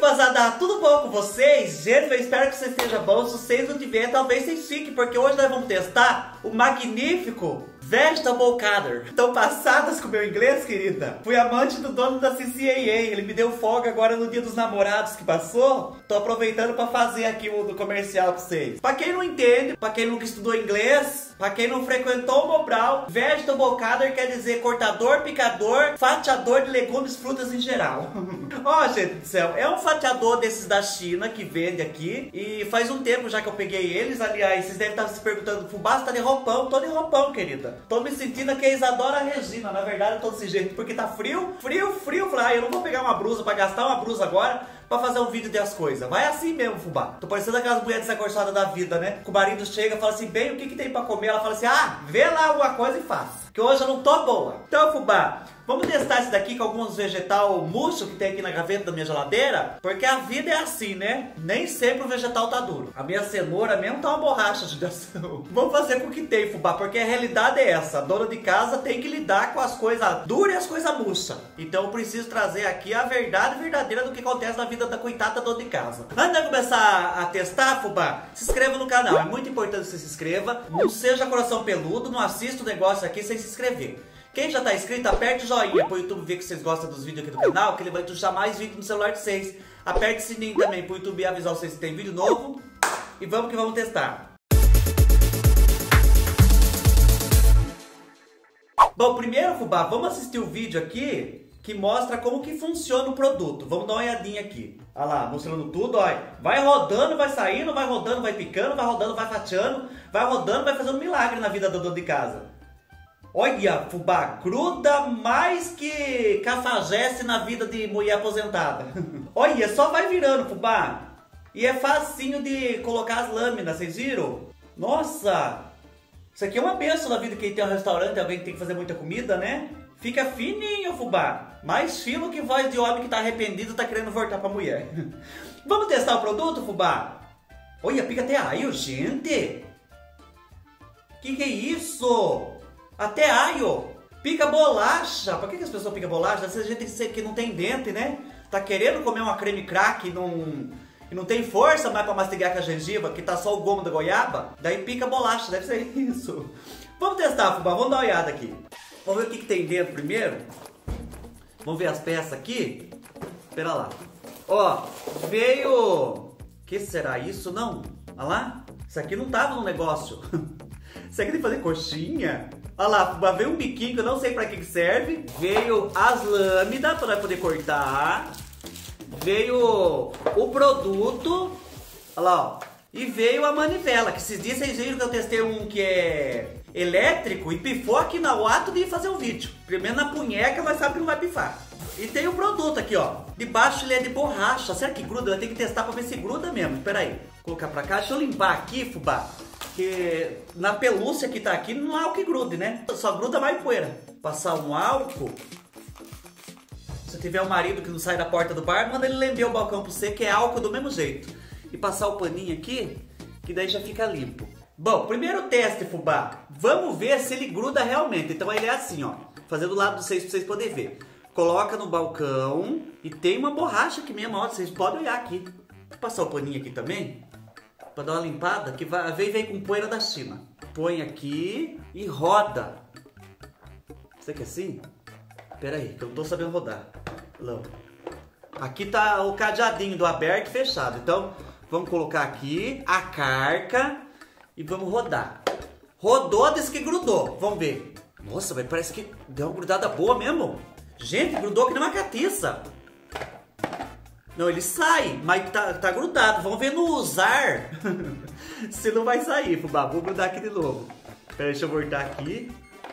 Rapaziada, tudo bom com vocês? Gente, eu espero que vocês estejam bons. Se vocês não tiverem, talvez vocês fiquem, porque hoje nós vamos testar o magnífico Vegetable Cutter. Estão passadas com o meu inglês, querida? Fui amante do dono da CCAA. Ele me deu folga agora no dia dos namorados que passou. Tô aproveitando pra fazer aqui o do comercial pra vocês. Pra quem não entende, pra quem nunca estudou inglês, pra quem não frequentou o Mobral, Vegetable Cutter quer dizer cortador, picador, fatiador de legumes, frutas em geral. Ó, gente do céu, é um fatiador desses da China que vende aqui. E faz um tempo já que eu peguei eles. Aliás, vocês devem estar se perguntando, Fubá, você tá de roupão? Tô de roupão, querida. Tô me sentindo aqui a Isadora Regina. Na verdade, eu tô desse jeito porque tá frio. Falei, eu não vou pegar uma blusa pra gastar uma blusa agora pra fazer um vídeo das coisas. Vai assim mesmo, Fubá. Tô parecendo aquelas mulheres desacorçadas da vida, né? Que o marido chega e fala assim, bem, o que tem pra comer? Ela fala assim, vê lá alguma coisa e faça. Que hoje eu não tô boa. Então, Fubá, vamos testar esse daqui com alguns vegetal murcho que tem aqui na gaveta da minha geladeira. Porque a vida é assim, né? Nem sempre o vegetal tá duro. A minha cenoura mesmo tá uma borracha de ação. Vamos fazer com o que tem, Fubá, porque a realidade é essa. A dona de casa tem que lidar com as coisas duras e as coisas murchas. Então eu preciso trazer aqui a verdade verdadeira do que acontece na vida da coitada dona de casa. Antes de começar a testar, Fubá, se inscreva no canal. É muito importante que você se inscreva. Não seja coração peludo, não assista o negócio aqui sem se inscrever. Quem já tá inscrito, aperte o joinha pro YouTube ver que vocês gostam dos vídeos aqui do canal, que ele vai puxar mais vídeo no celular de vocês. Aperte o sininho também pro YouTube avisar vocês que tem vídeo novo. E vamos que vamos testar. Bom, primeiro, Fubá, vamos assistir o vídeo aqui que mostra como que funciona o produto. Vamos dar uma olhadinha aqui. Olha lá, mostrando tudo, olha. Vai rodando, vai saindo, vai rodando, vai picando, vai rodando, vai fatiando, vai rodando, vai fazendo milagre na vida do dono de casa. Olha, Fubá, gruda mais que cafajeste na vida de mulher aposentada. Olha, só vai virando, Fubá. E é facinho de colocar as lâminas, vocês viram? Nossa, isso aqui é uma benção na vida de quem tem um restaurante, alguém que tem que fazer muita comida, né? Fica fininho, Fubá. Mais fino que voz de homem que tá arrependido e tá querendo voltar pra mulher. Vamos testar o produto, Fubá? Olha, pica até aio, gente. Que é isso? Até aio. Pica bolacha. Por que as pessoas picam bolacha? Essa gente que não tem dente, né? Tá querendo comer uma creme crack e não tem força mais pra mastigar com a gengiva, que tá só o gomo da goiaba. Daí pica bolacha, deve ser isso. Vamos testar, Fubá, vamos dar uma olhada aqui. Vamos ver o que tem dentro primeiro. Vamos ver as peças aqui. Espera lá. Ó, veio... O que será isso? Não. Olha lá. Isso aqui não tava no negócio. Isso aqui tem que fazer coxinha. Olha lá, Fubá, veio um biquinho que eu não sei pra que serve. Veio as lâminas pra nós poder cortar. Veio o produto. Olha lá, ó. E veio a manivela, que esses dias vocês viram que eu testei um que é elétrico e pifou aqui no ato de fazer o vídeo. Primeiro na punheca, mas sabe que não vai pifar. E tem o produto aqui, ó. Debaixo ele é de borracha. Será que gruda? Eu tenho que testar pra ver se gruda mesmo. Espera aí. Vou colocar pra cá. Deixa eu limpar aqui, Fubá. Porque na pelúcia que tá aqui não há o que grude, né? Só gruda mais poeira. Passar um álcool. Se tiver um marido que não sai da porta do bar, manda ele lamber o balcão pra você, que é álcool do mesmo jeito. E passar o paninho aqui, que daí já fica limpo. Bom, primeiro teste, Fubá. Vamos ver se ele gruda realmente. Então ele é assim, ó. Fazendo do lado de vocês pra vocês poderem ver. Coloca no balcão e tem uma borracha aqui mesmo, ó. Vocês podem olhar aqui. Vou passar o paninho aqui também. Pra dar uma limpada, que vem com poeira da China. Põe aqui e roda. Você quer assim? Pera aí, que eu não tô sabendo rodar. Não. Aqui tá o cadeadinho do aberto e fechado. Então, vamos colocar aqui a carca e vamos rodar. Rodou, disse que grudou. Vamos ver. Nossa, mas parece que deu uma grudada boa mesmo. Gente, grudou que nem uma catiça. Não, ele sai, mas tá grudado. Vamos ver no usar se não vai sair, Fubá. Vou grudar aqui de novo. Pera, deixa eu voltar aqui.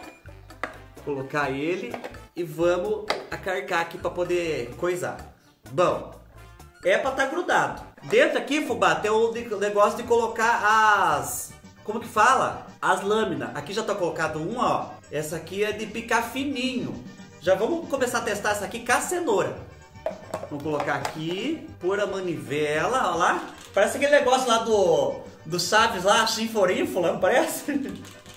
Colocar ele e vamos acarcar aqui pra poder coisar. Bom, é pra tá grudado. Dentro aqui, Fubá, tem o negócio de colocar as... Como que fala? As lâminas. Aqui já tá colocado uma, ó. Essa aqui é de picar fininho. Já vamos começar a testar essa aqui com a cenoura. Vamos colocar aqui, pôr a manivela, ó lá. Parece aquele negócio lá do Chaves lá, chinforínfula, não parece?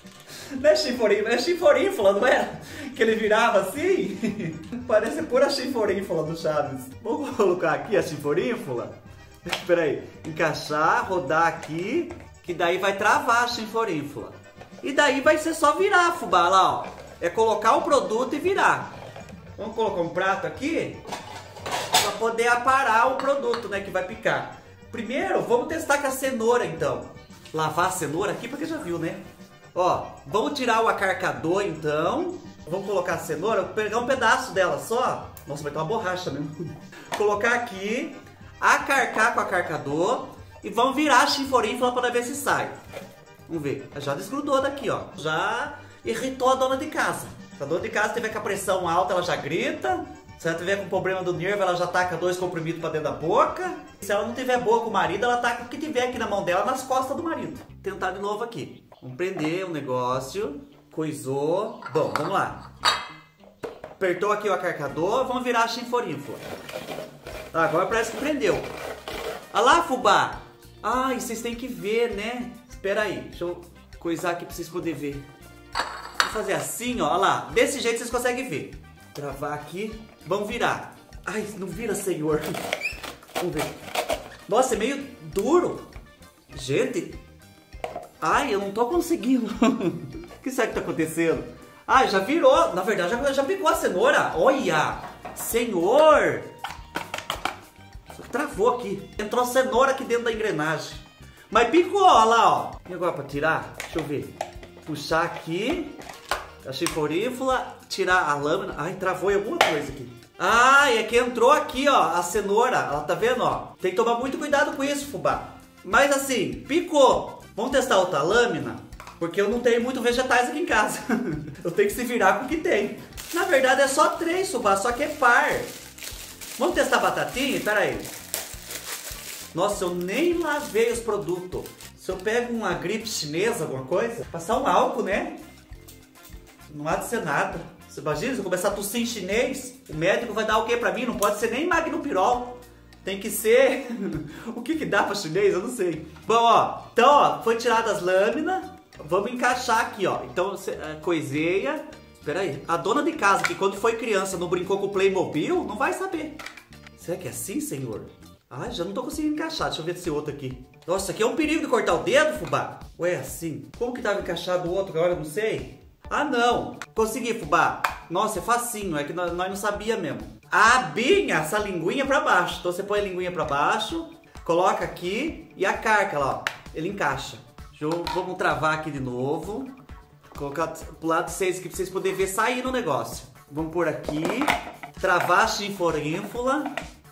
Não é chinforínfula, é chinforínfula, não é? Que ele virava assim. Parece pura chinforínfula do Chaves. Vamos colocar aqui a chinforínfula. Espera aí. Encaixar, rodar aqui. Que daí vai travar a chinforínfula. E daí vai ser só virar, fubá, lá, ó. É colocar o produto e virar. Vamos colocar um prato aqui. Pra poder aparar o produto, né? Que vai picar. Primeiro, vamos testar com a cenoura, então. Lavar a cenoura aqui, porque já viu, né? Ó, vamos tirar o acarcador, então. Vamos colocar a cenoura, vou pegar um pedaço dela só. Nossa, vai ter uma borracha mesmo. Colocar aqui, acarcar com o acarcador e vamos virar a chinforínfula para ver se sai. Vamos ver, já desgrudou daqui, ó. Já irritou a dona de casa. Se a dona de casa tiver com a pressão alta, ela já grita. Se ela tiver com problema do nervo, ela já taca 2 comprimidos pra dentro da boca. Se ela não tiver boa com o marido, ela taca o que tiver aqui na mão dela, nas costas do marido. Tentar de novo aqui. Vamos prender o negócio. Coisou. Bom, vamos lá. Apertou aqui o acarcador, vamos virar a chinforínfula. Agora parece que prendeu. Olha lá, fubá. Ai, vocês têm que ver, né? Espera aí, deixa eu coisar aqui pra vocês poderem ver. Vou fazer assim, ó. Olha lá. Desse jeito vocês conseguem ver. Travar aqui. Vamos virar. Ai, não vira, senhor. Vamos ver. Nossa, é meio duro. Gente. Ai, eu não tô conseguindo. O que será que tá acontecendo? Ai, já virou. Na verdade, já picou a cenoura. Olha. Senhor. Travou aqui. Entrou cenoura aqui dentro da engrenagem. Mas picou, olha lá, ó. E agora pra tirar? Deixa eu ver. Puxar aqui. A chinforínfula, tirar a lâmina. Ai, travou em alguma coisa aqui. Ai, é que entrou aqui, ó, a cenoura. Ela tá vendo, ó? Tem que tomar muito cuidado com isso, fubá. Mas assim, picou. Vamos testar outra lâmina? Porque eu não tenho muito vegetais aqui em casa. Eu tenho que se virar com o que tem. Na verdade é só 3, fubá, só que é par. Vamos testar a batatinha? Pera aí. Nossa, eu nem lavei os produtos. Se eu pego uma gripe chinesa, alguma coisa, passar um álcool, né? Não há de ser nada. Você imagina, se eu começar a tossir em chinês, o médico vai dar o que pra mim? Não pode ser nem magnopirol. Tem que ser... O que dá pra chinês? Eu não sei. Bom, ó. Então, ó, foi tirada as lâminas. Vamos encaixar aqui, ó. Então, coiseia. Espera aí. A dona de casa, que quando foi criança não brincou com o Playmobil, não vai saber. Será que é assim, senhor? Ai, já não tô conseguindo encaixar. Deixa eu ver esse outro aqui. Nossa, aqui é um perigo de cortar o dedo, fubá. Ué, assim? Como que tava encaixado o outro agora? Eu não sei. Ah, não. Consegui, fubá. Nossa, é facinho. É que nós não sabia mesmo. Abinha essa linguinha pra baixo. Então você põe a linguinha pra baixo, coloca aqui e a carca lá, ó. Ele encaixa. Vamos travar aqui de novo. Colocar pro lado de vocês aqui pra vocês poderem ver sair no negócio. Vamos por aqui. Travar a chinforínfula.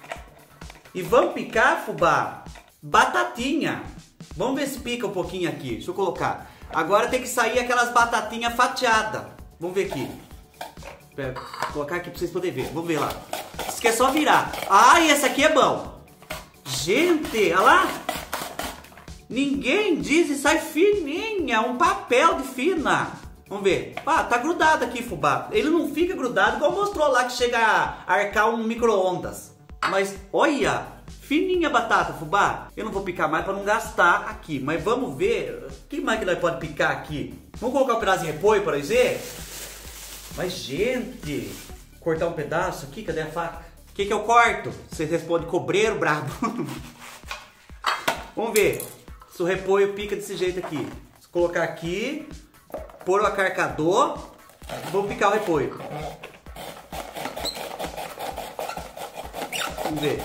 E vamos picar, fubá, batatinha. Vamos ver se pica um pouquinho aqui. Deixa eu colocar. Agora tem que sair aquelas batatinhas fatiadas. Vamos ver aqui. Vou colocar aqui pra vocês poderem ver. Vamos ver lá. Isso aqui é só virar. Ah, esse aqui é bom. Gente, olha lá. Ninguém diz e sai fininha. Um papel de fina. Vamos ver. Ah, tá grudado aqui, fubá. Ele não fica grudado igual mostrou lá que chega a arcar um micro-ondas. Mas, olha, fininha a batata, fubá. Eu não vou picar mais para não gastar aqui. Mas vamos ver, o que mais que nós pode picar aqui? Vamos colocar um pedaço de repolho para nós ver? Mas, gente, cortar um pedaço aqui, cadê a faca? O que eu corto? Você responde, cobreiro brabo. Vamos ver se o repolho pica desse jeito aqui. Vou colocar aqui, pôr o acarcador, vou picar o repolho. Vamos ver.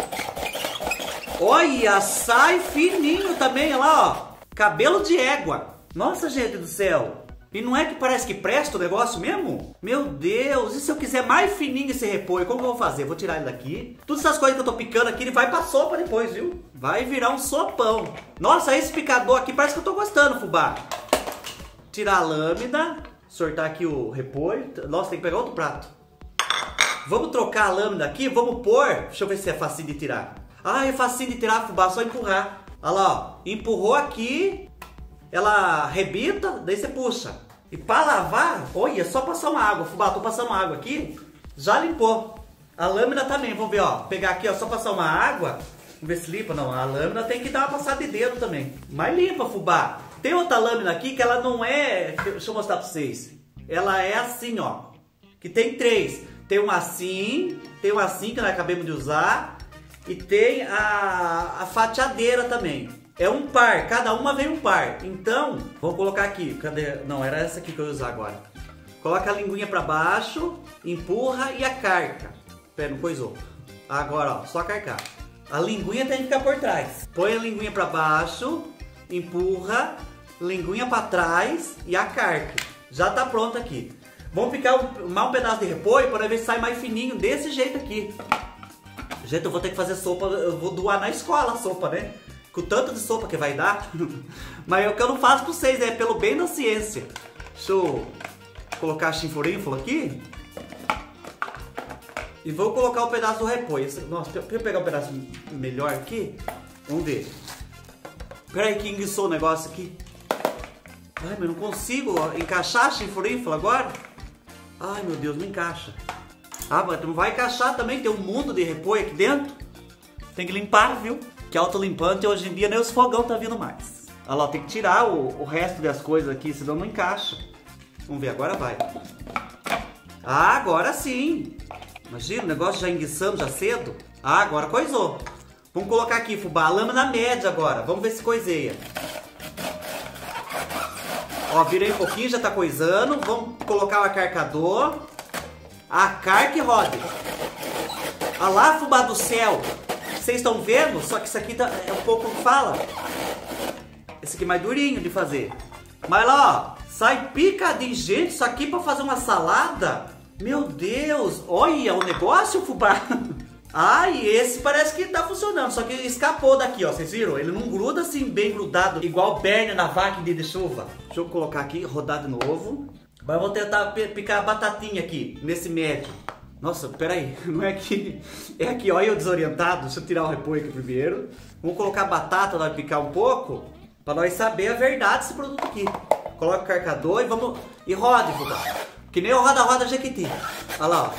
Olha, sai fininho também, olha lá, ó. Cabelo de égua. Nossa, gente do céu. E não é que parece que presta o negócio mesmo? Meu Deus, e se eu quiser mais fininho esse repolho, como que eu vou fazer? Vou tirar ele daqui. Todas essas coisas que eu tô picando aqui, ele vai pra sopa depois, viu? Vai virar um sopão. Nossa, esse picador aqui parece que eu tô gostando, fubá. Tirar a lâmina, sortar aqui o repolho. Nossa, tem que pegar outro prato. Vamos trocar a lâmina aqui, vamos pôr. Deixa eu ver se é facinho de tirar. Ah, é facinho de tirar, fubá, só empurrar. Olha lá, ó. Empurrou aqui, ela rebita, daí você puxa. E para lavar, olha, só passar uma água, fubá, tô passando água aqui, já limpou. A lâmina também, vamos ver, ó. Pegar aqui, ó, só passar uma água. Vamos ver se limpa. Não, a lâmina tem que dar uma passada de dedo também. Mas limpa, fubá. Tem outra lâmina aqui que ela não é... Deixa eu mostrar pra vocês. Ela é assim, ó. Que tem 3. Tem um assim que nós acabamos de usar. E tem a fatiadeira também. É um par, cada uma vem um par. Então, vou colocar aqui. Cadê? Não, era essa aqui que eu ia usar agora. Coloca a linguinha pra baixo, empurra e a carca. Pera, não coisou. Agora, ó, só carcar. A linguinha tem que ficar por trás. Põe a linguinha pra baixo, empurra, linguinha pra trás e a carca. Já tá pronto aqui. Vamos picar um pedaço de repolho para ver se sai mais fininho desse jeito aqui. Gente, eu vou ter que fazer sopa, eu vou doar na escola a sopa, né? Com o tanto de sopa que vai dar. Mas é o que eu não faço pra vocês, é pelo bem da ciência. Deixa eu colocar a chinforínfula aqui. E vou colocar um pedaço do repolho. Nossa, deixa eu pegar um pedaço melhor aqui. Vamos ver. Peraí que enguiçou o negócio aqui. Ai, mas não consigo encaixar a chinforínfula agora. Ai, meu Deus, não encaixa. Ah, mas não vai encaixar também, tem um mundo de repolho aqui dentro. Tem que limpar, viu? Que autolimpante hoje em dia nem os fogão tá vindo mais. Olha lá, tem que tirar o resto das coisas aqui, senão não encaixa. Vamos ver, agora vai. Ah, agora sim. Imagina, o negócio já enguiçando já cedo. Ah, agora coisou. Vamos colocar aqui, fubá, a lâmina média agora. Vamos ver se coiseia. Ó, virei um pouquinho, já tá coisando. Vamos colocar o acarcador. A carca e roda. Olha lá, fubá do céu. Vocês estão vendo? Só que isso aqui é um pouco que fala. Esse aqui é mais durinho de fazer. Mas lá, ó. Sai picadinho, gente. Isso aqui pra fazer uma salada. Meu Deus. Olha o negócio, fubá. Ai, esse parece que tá funcionando. Só que escapou daqui, ó. Vocês viram? Ele não gruda assim bem grudado. Igual Bernie na vaca de chuva. Deixa eu colocar aqui, rodar de novo. Mas eu vou tentar picar a batatinha aqui, nesse médio. Nossa, peraí, não é aqui. É aqui, olha eu desorientado. Deixa eu tirar o repolho aqui primeiro. Vamos colocar a batata, nós picar um pouco. Pra nós saber a verdade desse produto aqui. Coloca o carcador e vamos... E roda, fubá. Que nem o roda-roda Jequiti. Olha lá,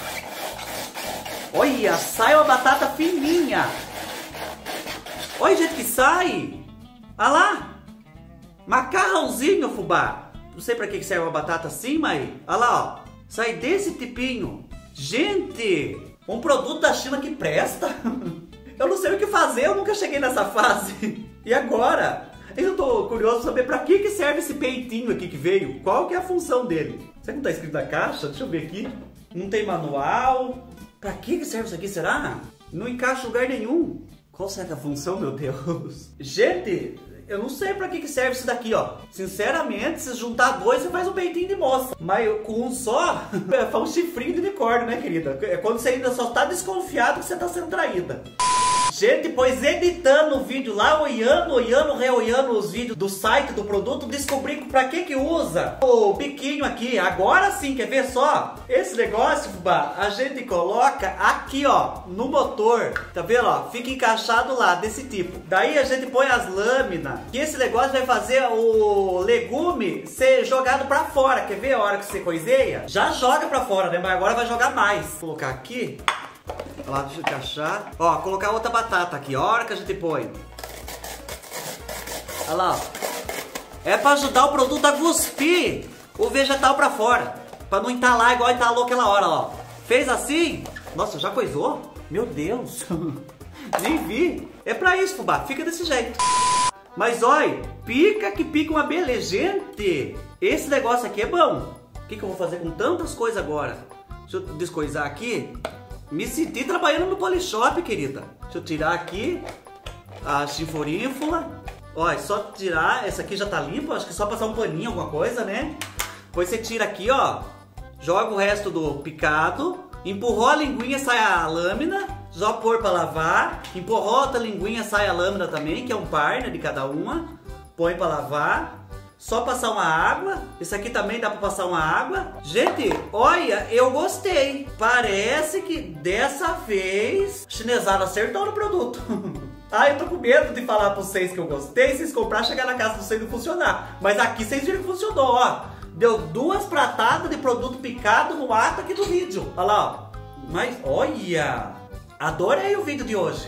ó. Olha, sai uma batata fininha. Olha o jeito que sai. Olha lá. Macarrãozinho, fubá. Não sei pra que serve uma batata assim, mas... Olha lá, ó. Sai desse tipinho. Gente, um produto da China que presta. Eu não sei o que fazer, eu nunca cheguei nessa fase. E agora? Eu tô curioso saber pra que serve esse peitinho aqui que veio. Qual que é a função dele? Será que não tá escrito na caixa? Deixa eu ver aqui. Não tem manual. Pra que serve isso aqui, será? Não encaixa em lugar nenhum. Qual será que é a função, meu Deus? Gente... Eu não sei pra que serve isso daqui, ó. Sinceramente, se juntar dois, você faz um peitinho de moça. Mas com um só, faz um chifrinho de unicórnio, né, querida? É quando você ainda só tá desconfiado que você tá sendo traída. Gente, pois editando o vídeo lá, olhando, reolhando os vídeos do site do produto, descobri pra que usa o biquinho aqui. Agora sim, quer ver só? Esse negócio, fubá, a gente coloca aqui, ó, no motor. Tá vendo, ó? Fica encaixado lá, desse tipo. Daí a gente põe as lâminas. E esse negócio vai fazer o legume ser jogado pra fora. Quer ver a hora que você coiseia? Já joga pra fora, né? Mas agora vai jogar mais. Vou colocar aqui. Olha lá, deixa eu encaixar. Ó, colocar outra batata aqui. A hora que a gente põe. Olha lá, ó. É pra ajudar o produto a cuspir o vegetal pra fora. Pra não entalar igual entalou aquela hora, ó. Fez assim? Nossa, já coisou? Meu Deus. Nem vi. É pra isso, fubá. Fica desse jeito. Mas, olha, pica que pica uma beleza. Gente, esse negócio aqui é bom. O que eu vou fazer com tantas coisas agora? Deixa eu descoisar aqui. Me senti trabalhando no Polishop, querida. Deixa eu tirar aqui a chinforínfula. Ó, é só tirar. Essa aqui já tá limpa. Acho que é só passar um paninho, alguma coisa, né? Depois você tira aqui, ó. Joga o resto do picado. Empurrou a linguinha, sai a lâmina. Já pôr pra lavar. Empurrou outra linguinha, sai a lâmina também, que é um par, né, de cada uma. Põe pra lavar. Só passar uma água. Esse aqui também dá pra passar uma água. Gente, olha, eu gostei. Parece que dessa vez a chinesada acertou no produto. Ah, eu tô com medo de falar pra vocês que eu gostei. Vocês comprar, chegar na casa de vocês e não funcionar. Mas aqui vocês viram que funcionou, ó. Deu 2 pratadas de produto picado no ato aqui do vídeo. Olha lá, ó. Mas, olha, adorei o vídeo de hoje.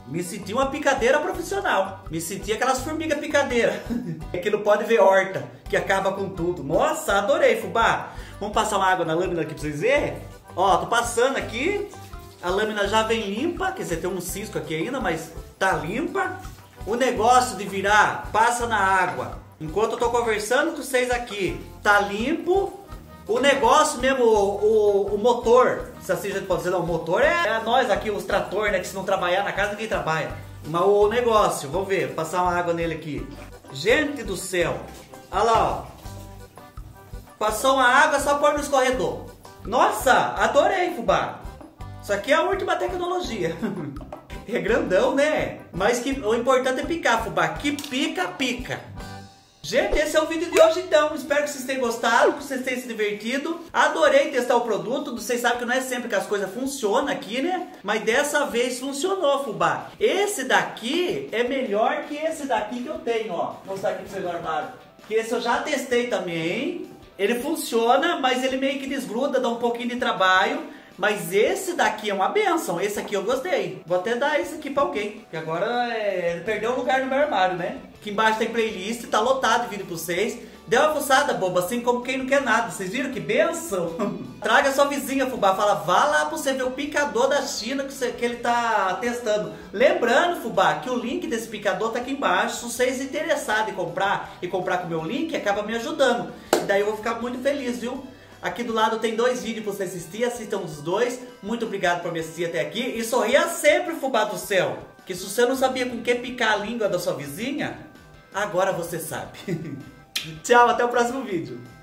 Me senti uma picadeira profissional. Me senti aquelas formigas picadeiras. Que não pode ver horta, que acaba com tudo. Nossa, adorei, fubá. Vamos passar uma água na lâmina aqui pra vocês verem? Ó, tô passando aqui. A lâmina já vem limpa. Quer dizer, tem um cisco aqui ainda, mas tá limpa. O negócio de virar, passa na água. Enquanto eu tô conversando com vocês aqui, tá limpo. O negócio mesmo, o motor, se assim a gente pode dizer, não, o motor é nós aqui, os tratores, né, que se não trabalhar na casa, ninguém trabalha. Mas o negócio, vamos ver, passar uma água nele aqui. Gente do céu, olha lá, ó. Passou uma água, só pôr no escorredor. Nossa, adorei, fubá. Isso aqui é a última tecnologia. É grandão, né? Mas que, o importante é picar, fubá. Que pica, pica. Gente, esse é o vídeo de hoje então. Espero que vocês tenham gostado, que vocês tenham se divertido. Adorei testar o produto. Vocês sabem que não é sempre que as coisas funcionam aqui, né? Mas dessa vez funcionou, fubá. Esse daqui é melhor que esse daqui que eu tenho, ó. Vou mostrar aqui pra vocês no armário. Que esse eu já testei também. Ele funciona, mas ele meio que desgruda, dá um pouquinho de trabalho. Mas esse daqui é uma benção. Esse aqui eu gostei. Vou até dar esse aqui pra alguém. Que agora ele perdeu um lugar no meu armário, né? Aqui embaixo tem playlist, tá lotado de vídeo pra vocês. Dê uma fuçada, boba, assim como quem não quer nada. Vocês viram que benção? Traga sua vizinha, fubá. Fala, vá lá pra você ver o picador da China que ele tá testando. Lembrando, fubá, que o link desse picador tá aqui embaixo. Se vocês interessados em comprar e comprar com o meu link, acaba me ajudando. E daí eu vou ficar muito feliz, viu? Aqui do lado tem 2 vídeos para você assistir, assistam os 2. Muito obrigado por me assistir até aqui. E sorria sempre, fubá do céu. Que se você não sabia com que picar a língua da sua vizinha, agora você sabe. Tchau, até o próximo vídeo.